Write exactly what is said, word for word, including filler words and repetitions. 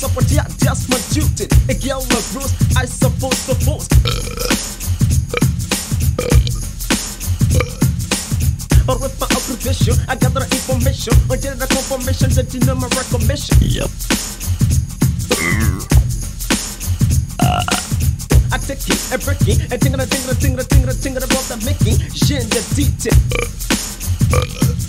what yeah, just my duty. A girl of rules, I suppose the force. But with my obligation, I gather information until the confirmation that you know my recognition. Yep. I take it and break it and tingle, tingle, tingle, tingle, tingle about the making. Gender detail.